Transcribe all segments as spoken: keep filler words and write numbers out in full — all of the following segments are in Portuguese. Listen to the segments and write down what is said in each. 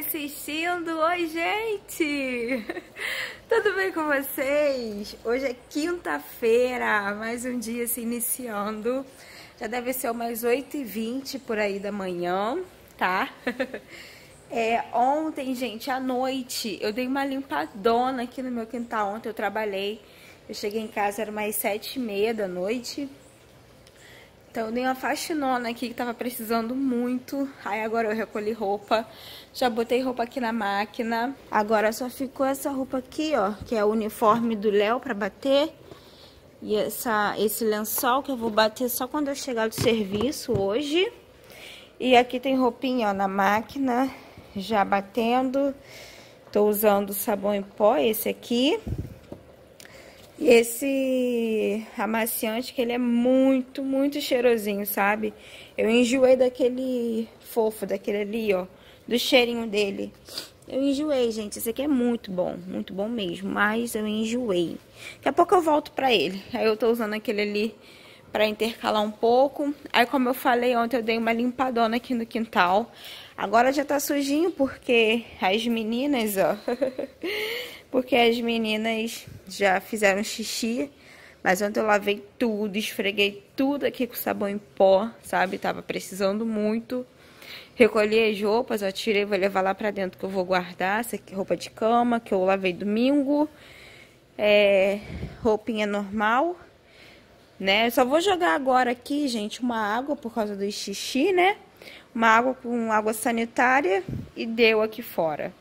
assistindo! Oi, gente! Tudo bem com vocês? Hoje é quinta-feira, mais um dia se iniciando. Já deve ser umas oito e vinte por aí da manhã, tá? É, ontem, gente, à noite, eu dei uma limpadona aqui no meu quintal. Ontem eu trabalhei, eu cheguei em casa, era umas sete e meia da noite. Então eu dei uma faxinona aqui que tava precisando muito. Aí agora eu recolhi roupa, já botei roupa aqui na máquina. Agora só ficou essa roupa aqui, ó, que é o uniforme do Léo pra bater. E essa, esse lençol que eu vou bater só quando eu chegar do serviço hoje. E aqui tem roupinha, ó, na máquina, já batendo. Tô usando sabão em pó, esse aqui. E esse amaciante, que ele é muito, muito cheirosinho, sabe? Eu enjoei daquele fofo, daquele ali, ó, do cheirinho dele. Eu enjoei, gente. Esse aqui é muito bom, muito bom mesmo, mas eu enjoei. Daqui a pouco eu volto pra ele. Aí eu tô usando aquele ali pra intercalar um pouco. Aí, como eu falei ontem, eu dei uma limpadona aqui no quintal. Agora já tá sujinho porque as meninas, ó... porque as meninas já fizeram xixi, mas ontem eu lavei tudo, esfreguei tudo aqui com sabão em pó, sabe? Tava precisando muito. Recolhi as roupas, ó, tirei, vou levar lá pra dentro que eu vou guardar. Essa aqui, roupa de cama, que eu lavei domingo. É, roupinha normal, né? Eu só vou jogar agora aqui, gente, uma água por causa do xixi, né? Uma água com água sanitária e deu aqui fora.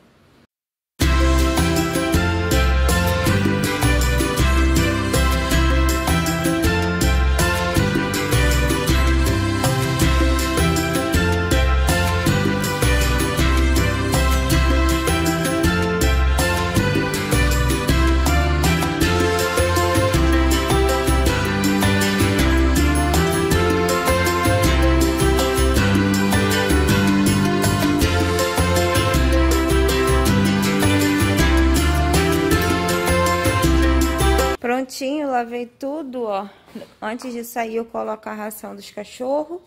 Prontinho, lavei tudo, ó. Antes de sair eu coloco a ração dos cachorros.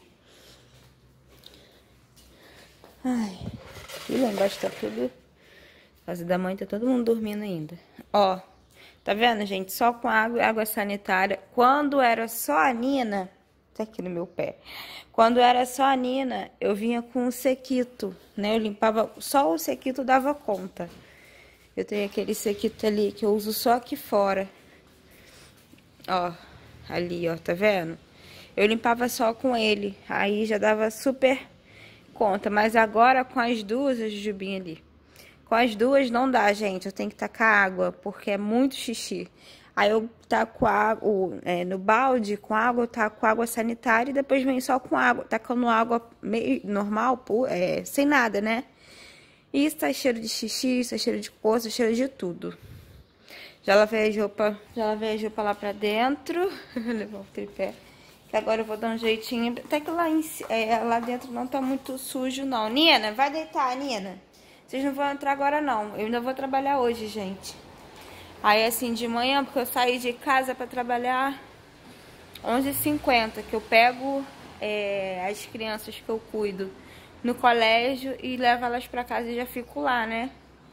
Ai, aqui lá embaixo tá tudo... Casa da mãe tá todo mundo dormindo ainda. Ó, tá vendo, gente? Só com água, água sanitária. Quando era só a Nina... Tá aqui no meu pé. Quando era só a Nina, eu vinha com o sequito, né? Eu limpava... Só o sequito dava conta. Eu tenho aquele sequito ali que eu uso só aqui fora. Ó, ali, ó, tá vendo? Eu limpava só com ele, aí já dava super conta. Mas agora com as duas, a Jujubinha ali, com as duas não dá, gente. Eu tenho que tacar água, porque é muito xixi. Aí eu taco água, é, no balde com água, eu taco água sanitária e depois vem só com água, tacando água meio normal, é, sem nada, né? E isso tá cheiro de xixi, isso tá cheiro de cocô, tá cheiro de tudo. Já lavei as roupas, já lavei as roupas lá pra dentro. Levar o tripé. Que agora eu vou dar um jeitinho. Até que lá, em, é, lá dentro não tá muito sujo, não. Nina, vai deitar, Nina. Vocês não vão entrar agora, não. Eu ainda vou trabalhar hoje, gente. Aí, assim, de manhã, porque eu saí de casa pra trabalhar onze e cinquenta, que eu pego é, as crianças que eu cuido no colégio e levo elas pra casa e já fico lá, né?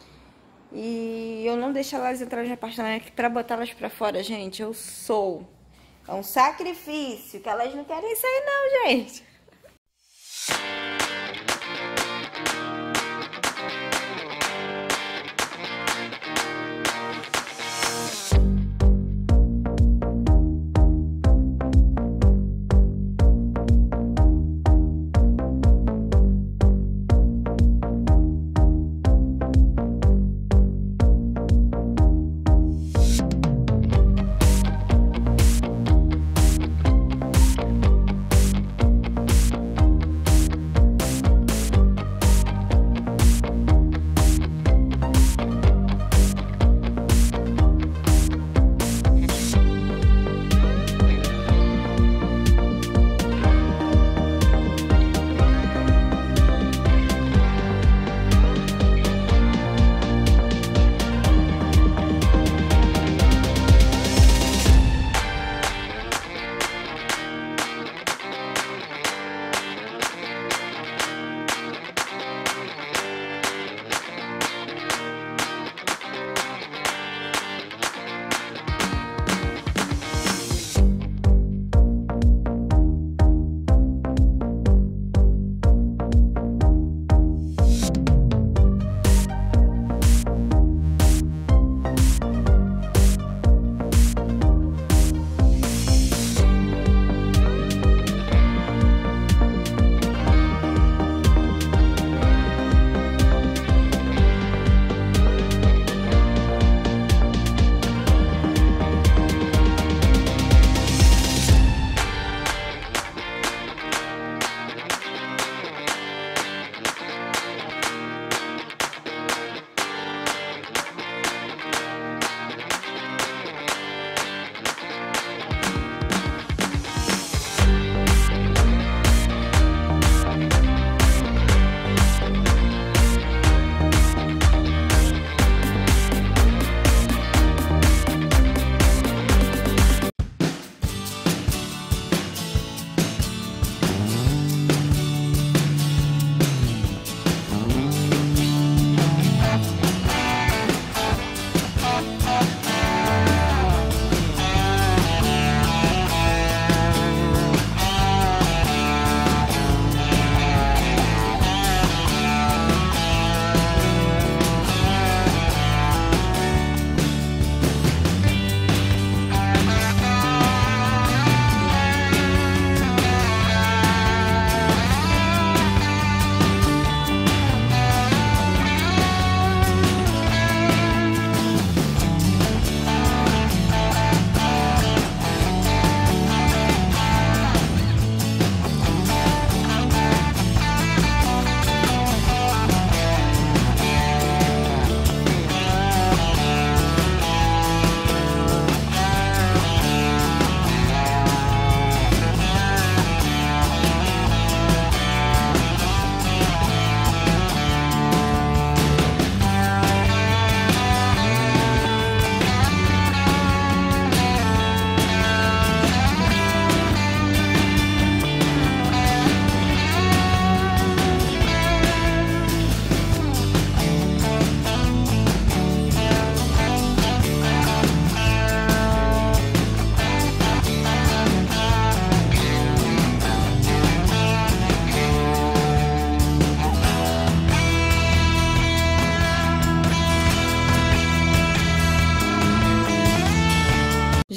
E eu não deixo elas entrarem no apartamento pra botar elas pra fora, gente. Eu sou. É um sacrifício, que elas não querem sair não, gente.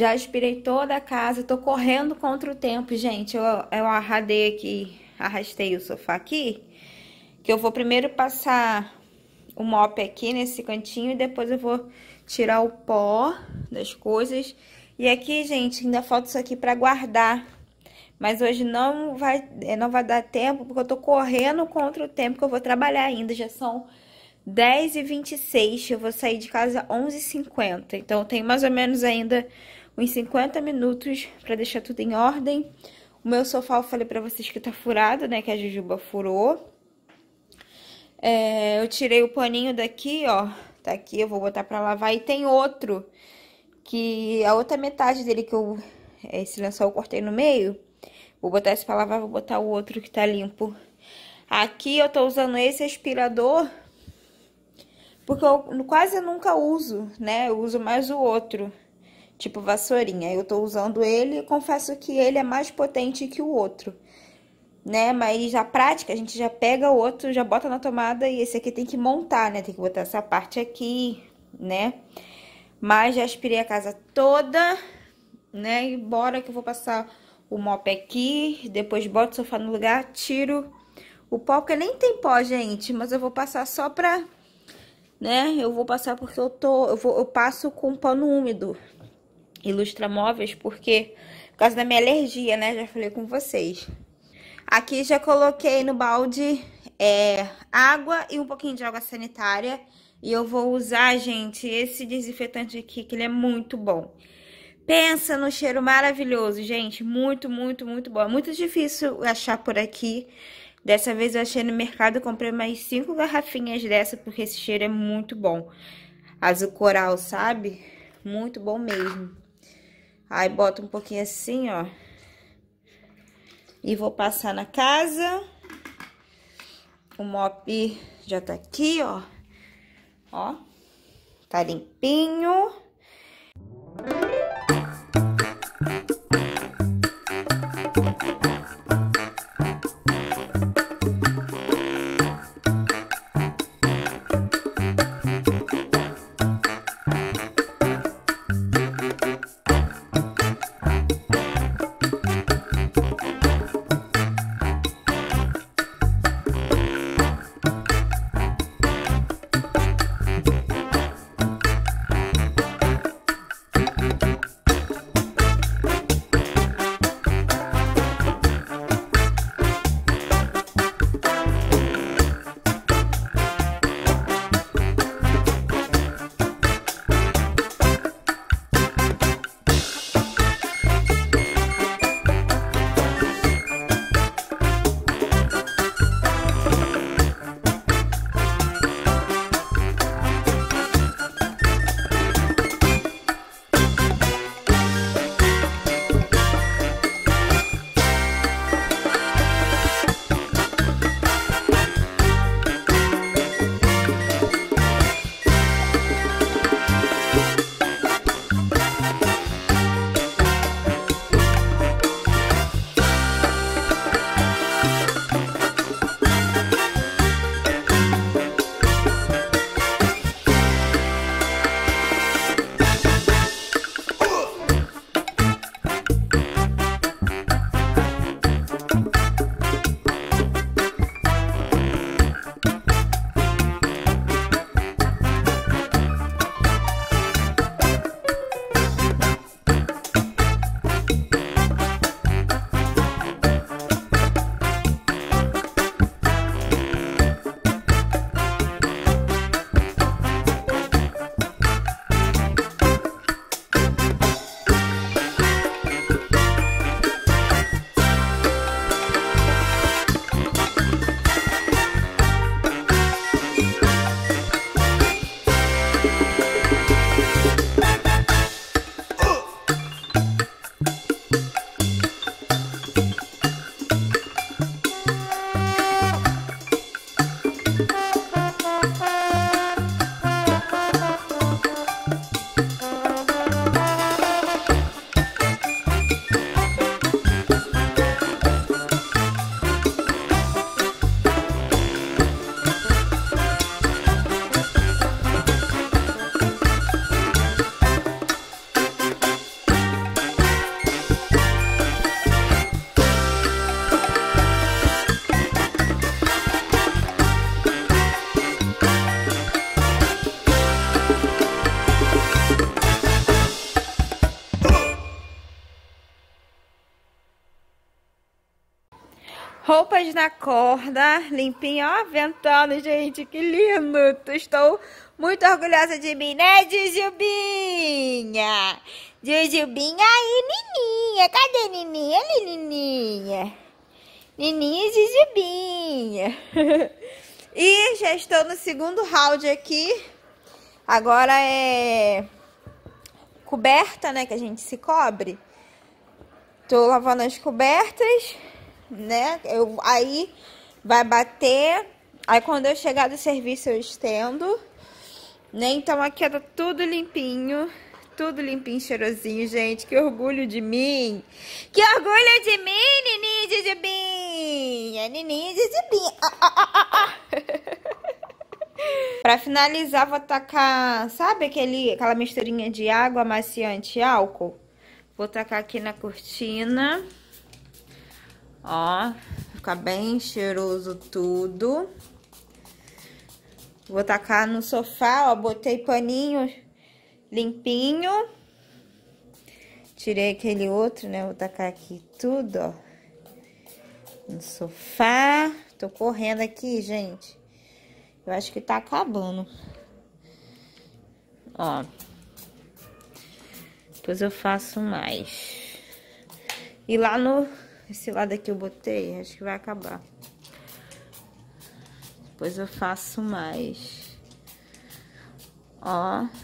Já aspirei toda a casa, tô correndo contra o tempo, gente. Eu, eu arradei aqui, arrastei o sofá aqui, que eu vou primeiro passar o mop aqui nesse cantinho e depois eu vou tirar o pó das coisas. E aqui, gente, ainda falta isso aqui pra guardar. Mas hoje não vai, não vai dar tempo, porque eu tô correndo contra o tempo que eu vou trabalhar ainda. Já são dez e vinte e seis, eu vou sair de casa onze e cinquenta. Então, eu tenho mais ou menos ainda uns cinquenta minutos pra deixar tudo em ordem. O meu sofá, eu falei pra vocês que tá furado, né? Que a Jujuba furou. É, eu tirei o paninho daqui, ó. Tá aqui, eu vou botar pra lavar. E tem outro, que a outra metade dele que eu... Esse lençol eu cortei no meio. Vou botar esse pra lavar, vou botar o outro que tá limpo. Aqui eu tô usando esse aspirador, porque eu quase nunca uso, né? Eu uso mais o outro, tipo vassourinha. Eu tô usando ele e confesso que ele é mais potente que o outro, né? Mas a prática, a gente já pega o outro, já bota na tomada e esse aqui tem que montar, né? Tem que botar essa parte aqui, né? Mas já aspirei a casa toda, né? E bora que eu vou passar o mop aqui, depois boto o sofá no lugar, tiro o pó, porque nem tem pó, gente, mas eu vou passar só pra, né, eu vou passar porque eu tô, eu, vou, eu passo com pano úmido, Ilustramóveis, porque, por causa da minha alergia, né, já falei com vocês. Aqui já coloquei no balde é, água e um pouquinho de água sanitária, e eu vou usar, gente, esse desinfetante aqui, que ele é muito bom. Pensa no cheiro maravilhoso, gente. Muito, muito, muito bom. É muito difícil achar por aqui. Dessa vez eu achei no mercado e comprei mais cinco garrafinhas dessa, porque esse cheiro é muito bom. Azul coral, sabe? Muito bom mesmo. Aí bota um pouquinho assim, ó. E vou passar na casa. O mop já tá aqui, ó. Ó. Tá limpinho. roupas na corda, limpinha, ó, ventando, gente, que lindo. Estou muito orgulhosa de mim, né, Jujubinha? Jujubinha aí, Nininha. Cadê Nininha? Ali, Nininha. Nininha e Jujubinha. E já estou no segundo round aqui. Agora é coberta, né, que a gente se cobre. Tô lavando as cobertas, né? Eu, aí vai bater. Aí quando eu chegar do serviço eu estendo, né? Então aqui tá tudo limpinho. Tudo limpinho, cheirosinho, gente. Que orgulho de mim. Que orgulho de mim, Nininha de Jujubinha. Nininha de Jujubinha. Ah, ah, ah, ah, ah. Pra finalizar, vou tacar, sabe aquele, aquela misturinha de água amaciante e álcool? Vou tacar aqui na cortina. Ó, fica bem cheiroso tudo. Vou tacar no sofá, ó, botei paninho limpinho. Tirei aquele outro, né? Vou tacar aqui tudo, ó. No sofá. Tô correndo aqui, gente. Eu acho que tá acabando. Ó. Depois eu faço mais. E lá no... Esse lado aqui eu botei, acho que vai acabar. Depois eu faço mais. Ó.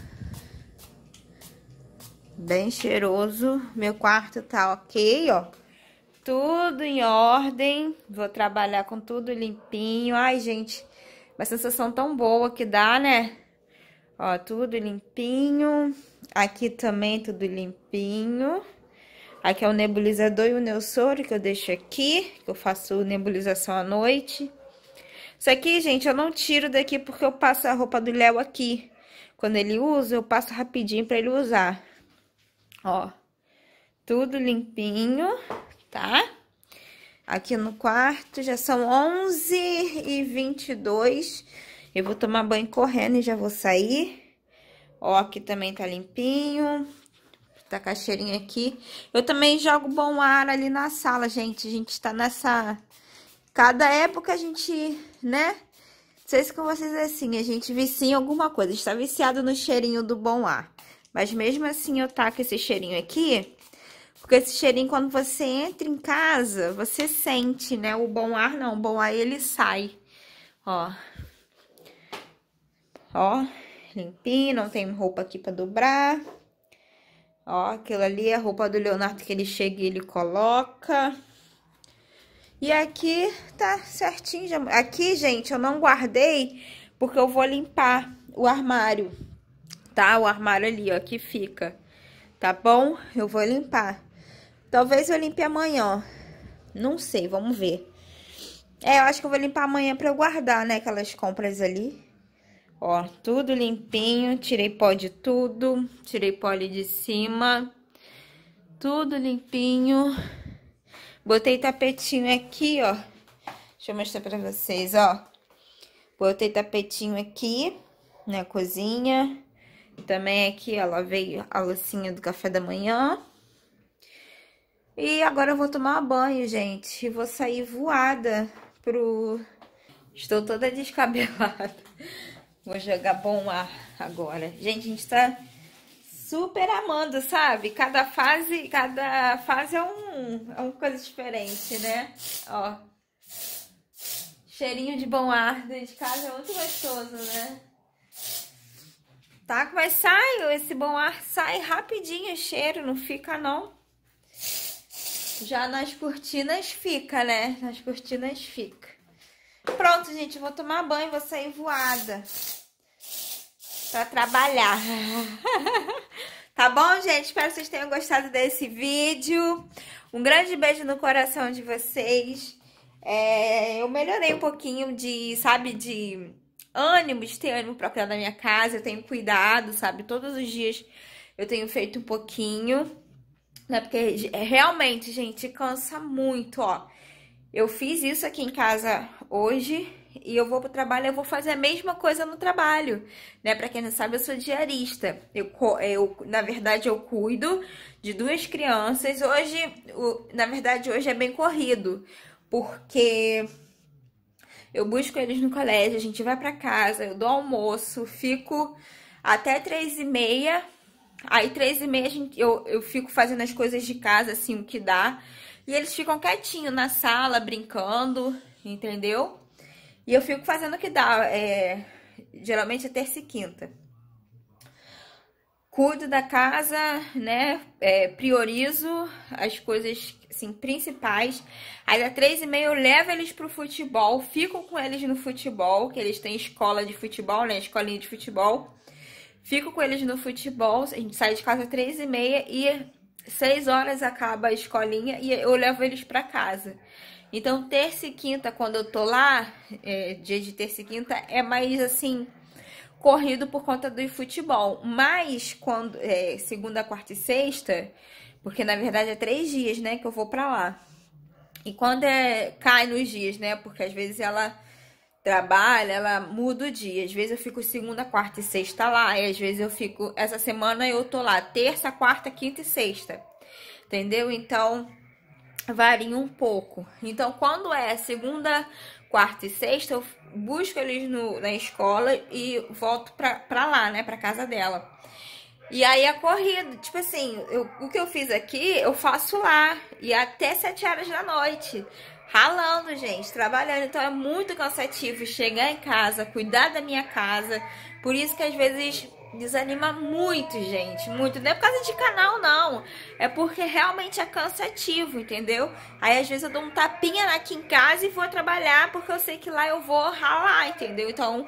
Bem cheiroso. Meu quarto tá ok, ó. Tudo em ordem. Vou trabalhar com tudo limpinho. Ai, gente, uma sensação tão boa que dá, né? Ó, tudo limpinho. Aqui também tudo limpinho. Aqui é o nebulizador e o neossoro que eu deixo aqui, que eu faço nebulização à noite. Isso aqui, gente, eu não tiro daqui porque eu passo a roupa do Léo aqui. Quando ele usa, eu passo rapidinho pra ele usar. Ó, tudo limpinho, tá? Aqui no quarto já são onze e vinte e dois. Eu vou tomar banho correndo e já vou sair. Ó, aqui também tá limpinho. Tá com a cheirinha aqui. Eu também jogo bom ar ali na sala, gente. A gente tá nessa... Cada época a gente, né? Não sei se com vocês é assim, a gente vicia em alguma coisa. A gente tá viciado no cheirinho do bom ar. Mas mesmo assim eu taco esse cheirinho aqui. Porque esse cheirinho, quando você entra em casa, você sente, né? O bom ar não, o bom ar ele sai. Ó. Ó, limpinho, não tem roupa aqui pra dobrar. Ó, aquilo ali é a roupa do Leonardo que ele chega e ele coloca. E aqui tá certinho. Já... Aqui, gente, eu não guardei porque eu vou limpar o armário, tá? O armário ali, ó, que fica. Tá bom? Eu vou limpar. Talvez eu limpe amanhã. Não sei, vamos ver. É, eu acho que eu vou limpar amanhã pra eu guardar, né? Aquelas compras ali. Ó, tudo limpinho. Tirei pó de tudo. Tirei pó ali de cima. Tudo limpinho. Botei tapetinho aqui, ó. Deixa eu mostrar pra vocês, ó. Botei tapetinho aqui na cozinha. Também aqui, ó, lavei a loucinha do café da manhã. E agora eu vou tomar banho, gente. E vou sair voada pro... Estou toda descabelada. Vou jogar bom ar agora. Gente, a gente tá super amando, sabe? Cada fase, cada fase é, um, é uma coisa diferente, né? Ó. Cheirinho de bom ar dentro de casa é muito gostoso, né? Tá, mas sai, esse bom ar sai rapidinho o cheiro, não fica não. Já nas cortinas fica, né? Nas cortinas fica. Pronto, gente, eu vou tomar banho, vou sair voada pra trabalhar. Tá bom, gente? Espero que vocês tenham gostado desse vídeo. Um grande beijo no coração de vocês. É, eu melhorei um pouquinho de, sabe, de ânimo, de ter ânimo pra cuidar da minha casa. Eu tenho cuidado, sabe? Todos os dias eu tenho feito um pouquinho, né? Porque realmente, gente, cansa muito, ó. Eu fiz isso aqui em casa hoje e eu vou pro trabalho, eu vou fazer a mesma coisa no trabalho, né? Pra quem não sabe, eu sou diarista. Eu, eu na verdade, eu cuido de duas crianças. Hoje, o, na verdade, hoje é bem corrido, porque eu busco eles no colégio, a gente vai pra casa, eu dou almoço, fico até três e meia. Aí três e meia a gente, eu, eu fico fazendo as coisas de casa, assim, o que dá. E eles ficam quietinhos na sala, brincando, entendeu? E eu fico fazendo o que dá, é, geralmente é terça e quinta. Cuido da casa, né? É, priorizo as coisas assim, principais. Aí às três e meia eu levo eles pro futebol, fico com eles no futebol, que eles têm escola de futebol, né? Escolinha de futebol. Fico com eles no futebol, a gente sai de casa às três e meia e seis horas acaba a escolinha e eu levo eles pra casa. Então, terça e quinta, quando eu tô lá, é, dia de terça e quinta, é mais assim, corrido por conta do futebol. Mas, quando é, segunda, quarta e sexta, porque na verdade é três dias, né, que eu vou pra lá. E quando é, cai nos dias, né, porque às vezes ela trabalha, ela muda o dia. Às vezes eu fico segunda, quarta e sexta lá, e às vezes eu fico, essa semana eu tô lá, terça, quarta, quinta e sexta. Entendeu? Então, varia um pouco. Então, quando é segunda, quarta e sexta, eu busco eles no, na escola e volto pra, pra lá, né? Pra casa dela. E aí a corrida, tipo assim, eu, o que eu fiz aqui, eu faço lá. E até sete horas da noite. Ralando, gente, trabalhando. Então é muito cansativo chegar em casa, cuidar da minha casa. Por isso que às vezes desanima muito, gente, muito. Não é por causa de canal, não. É porque realmente é cansativo, entendeu? Aí às vezes eu dou um tapinha aqui em casa e vou trabalhar, porque eu sei que lá eu vou ralar, entendeu? Então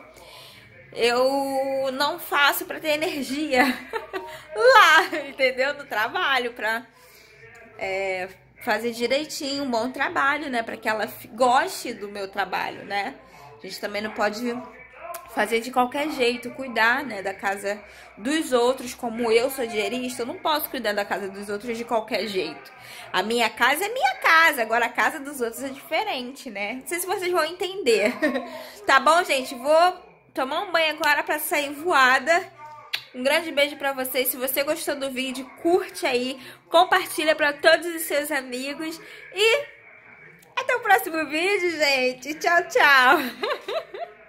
eu não faço pra ter energia lá, entendeu? No trabalho, pra é, fazer direitinho, um bom trabalho, né? Pra que ela goste do meu trabalho, né? A gente também não pode fazer de qualquer jeito, cuidar, né, da casa dos outros. Como eu sou diarista, eu não posso cuidar da casa dos outros de qualquer jeito. A minha casa é minha casa, agora a casa dos outros é diferente, né? Não sei se vocês vão entender. Tá bom, gente? Vou tomar um banho agora pra sair voada. Um grande beijo pra vocês. Se você gostou do vídeo, curte aí, compartilha pra todos os seus amigos e até o próximo vídeo, gente. Tchau, tchau.